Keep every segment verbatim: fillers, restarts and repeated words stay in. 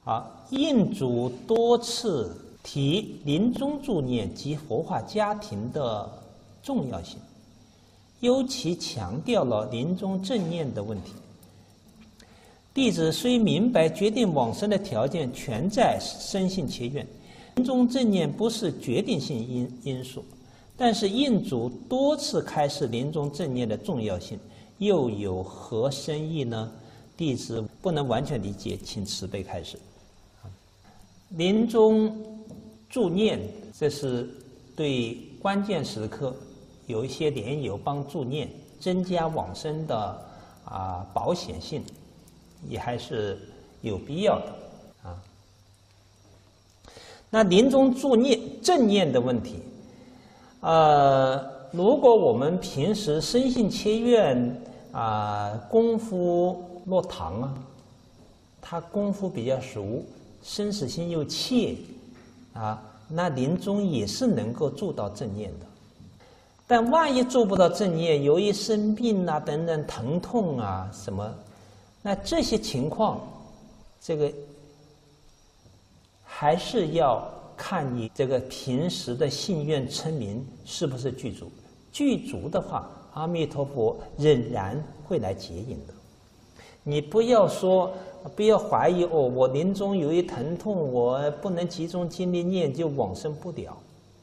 啊，印祖多次提临终助念及活化家庭的重要性，尤其强调了临终正念的问题。弟子虽明白决定往生的条件全在深信切愿，临终正念不是决定性因因素，但是印祖多次开示临终正念的重要性，又有何深意呢？弟子不能完全理解，请慈悲开示。临终助念，这是对关键时刻有一些莲友帮助念，增加往生的啊保险性，也还是有必要的啊。那临终助念正念的问题，呃，如果我们平时深信切愿啊，功夫落堂啊，他功夫比较熟，生死心又切啊，那临终也是能够做到正念的。但万一做不到正念，由于生病啊等等疼痛啊什么，那这些情况，这个还是要看你这个平时的信愿称名是不是具足。具足的话，阿弥陀佛仍然会来接引的。你不要说，不要怀疑哦，我临终由于疼痛，我不能集中精力念，就往生不了。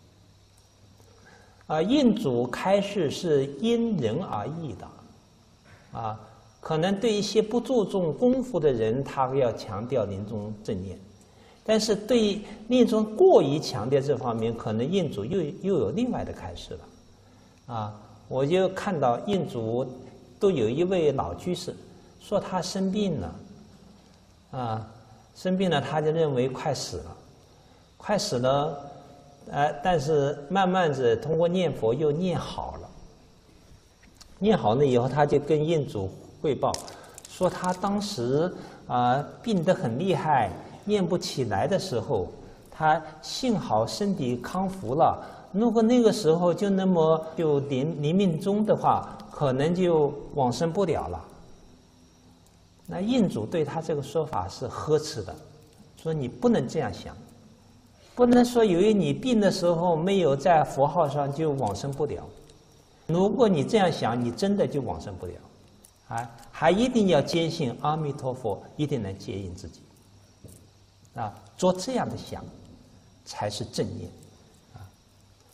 啊，印祖开示是因人而异的，啊，可能对一些不注重功夫的人，他要强调临终正念，但是对临终过于强调这方面，可能印祖又又有另外的开示了。啊，我就看到印祖都有一位老居士。说他生病了，啊，生病了，他就认为快死了，快死了，呃，但是慢慢的通过念佛又念好了，念好了以后，他就跟印祖汇报，说他当时啊、呃、病得很厉害，念不起来的时候，他幸好身体康复了，如果那个时候就那么就临临命终的话，可能就往生不了了。那印祖对他这个说法是呵斥的，说你不能这样想，不能说由于你病的时候没有在佛号上就往生不了。如果你这样想，你真的就往生不了，啊，还一定要坚信阿弥陀佛一定能接引自己，啊，做这样的想才是正念。